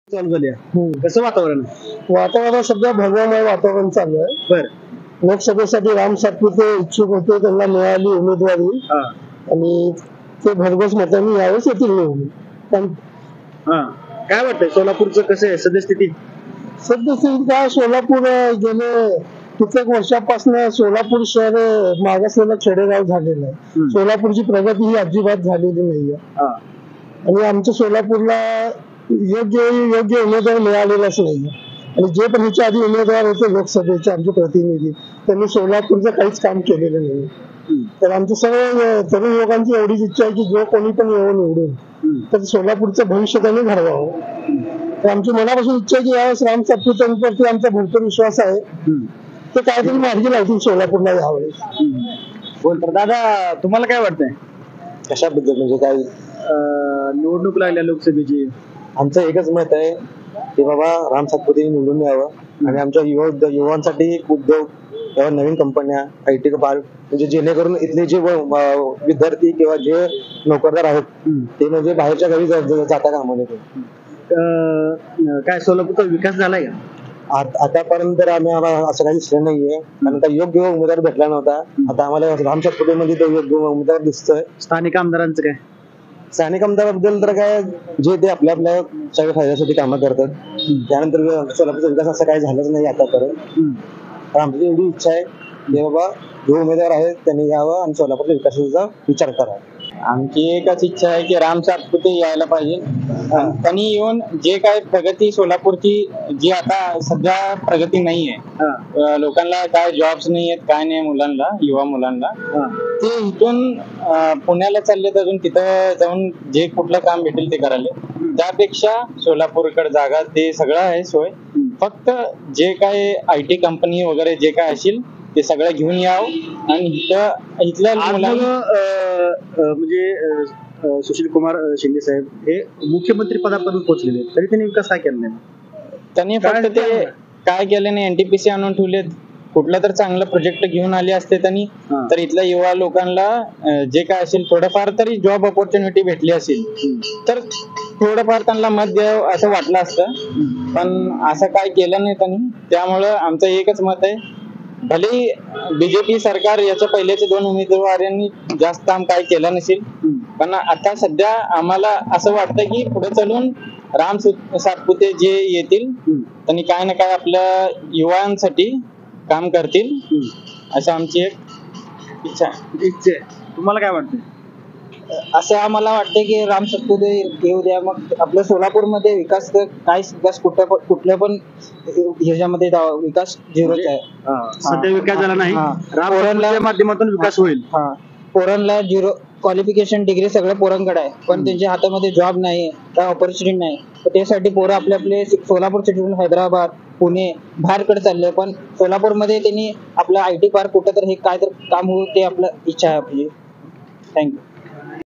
चालू झाली आहे. कसं वातावरण आहे? वातावरण सध्या भगवामय वातावरण चालू आहे. बर. लोकसभेसाठी राम सातपुते इच्छुक होते, त्यांना मिळाली उमेदवारी हा आणि ते भरघोस मतांनी यावेळेस येतील निवडून. पण हा काय वाटतंय सोलापूरचं कसं आहे सद्यस्थिती? सद्यस्थितीत काय, सोलापूर गेले कित्येक वर्षापासून सोलापूर शहर मागासलेलं खेडेगाव झालेलं आहे. सोलापूरची प्रगती ही अजिबात झालेली नाहीये हा आणि आमच्या सोलापूरला योग्य उमेदवार मिळालेलाच नाहीये. आणि जे पण ह्याच्या आधी उमेदवार होते लोकसभेचे आमचे प्रतिनिधी, त्यांनी सोलापूरचं काहीच काम केलेलं नाही. तर आमच्या सर्व तरुण लोकांची एवढीच इच्छा आहे की जो कोणी पण येऊन निवडून तर सोलापूरचं भविष्य त्यांनी घडवावं. तर आमची मनापासून इच्छा आहे की यावेळेस राम सातपुतेंवरती आमचा भरपूर विश्वास आहे. ते काहीतरी मार्गी लावतील सोलापूरला यावेळेस. बोल तर दादा, तुम्हाला काय वाटतंय? कशाबद्दल म्हणजे काय? निवडणूक लागल्या लोकसभेची. आमचं एकच मत आहे की बाबा राम सातपुते निवडून यावं आणि आमच्या युवांसाठी उद्योग किंवा नवीन कंपन्या, IT पार्क, म्हणजे जेणेकरून इथले जे विद्यार्थी किंवा जे नोकरदार आहेत ते म्हणजे बाहेरच्या गावी जाता कामा नये. काय सोलापूरचा विकास झालाय का? आतापर्यंत तर आम्हाला असं काही दिसलं नाहीये, कारण का योग्य उमेदवार भेटला नव्हता. आता आम्हाला राम सातपुते मध्ये तो योग्य उमेदवार दिसतोय. स्थानिक आमदारांचं काय? स्थानिक आमदाराबद्दल तर काय, जे ते आपल्या सगळ्या फायद्यासाठी कामं करतात. त्यानंतर सोलापूरचा विकास असं काही झालंच नाही आतापर्यंत. तर आमची एवढी इच्छा आहे की बाबा जो उमेदवार आहे त्यांनी यावं आणि सोलापूरच्या विकासाचा विचार करावा. आमची एकच इच्छा आहे की राम सातपुते यायला पाहिजे. त्यांनी येऊन जे काय प्रगती सोलापूरची, जी आता सध्या प्रगती नाहीये, लोकांना काय जॉब्स नाही आहेत, काय नाही मुलांना, युवा मुलांना, ते इथून पुण्याला चाललेत, अजून तिथं जाऊन जे कुठलं काम भेटेल ते करायला. त्यापेक्षा सोलापूरकडे जागा ते सगळं आहे सोय. फक्त जे काय IT कंपनी वगैरे जे काय असेल ते सगळं घेऊन यावं आणि इथल्या मुलांना म्हणजे सुशील कुमार शिंदे साहेब हे मुख्यमंत्री पदापर्यंत पोहोचलेले, तरी त्यांनी विकास काय केला नाही? त्यांनी फक्त ते काय केले नाही, NTPC आणून ठेवलेत. कुठला तर चांगला प्रोजेक्ट घेऊन आले असते त्यांनी, तर इथल्या युवा लोकांना जे काय असेल थोडंफार तरी जॉब ऑपॉर्च्युनिटी भेटली असेल तर थोडंफार त्यांना मत द्यावं असं वाटलं असतं. पण असं काय केलं नाही त्यांनी. त्यामुळं आमचं एकच मत आहे, भले BJP सरकार याच्या पहिल्याच्या 2 उमेदवारांनी जास्त काम काय केलं नसेल, पण आता सध्या आम्हाला असं वाटतं की पुढे चालून राम सातपुते जे येतील त्यांनी काय ना काय आपल्या युवांसाठी काम करतील, असं आमची एक इच्छा आहे. तुम्हाला काय वाटतं? असं आम्हाला वाटतं की राम सातपुते येऊ द्या, मग आपल्या सोलापूरमध्ये विकास काय विकास कुठल्या पण ह्याच्यामध्ये विकास झिरोच आहे. सध्या विकास झाला नाही, राम माध्यमातून विकास होईल. पोरांना 0 क्वालिफिकेशन डिग्री सगळ्या पोरांकडे आहे, पण त्यांच्या हातामध्ये जॉब नाही, काय ऑपॉर्च्युनिटी नाही. तर त्यासाठी पोरं आपले सोलापूर सिटीतून हैदराबाद, पुणे बाहेरकडे चालले, पण सोलापूरमध्ये त्यांनी आपलं IT पार्क कुठं तर हे काय तर काम होऊ, ते आपलं इच्छा आहे आपली. थँक्यू.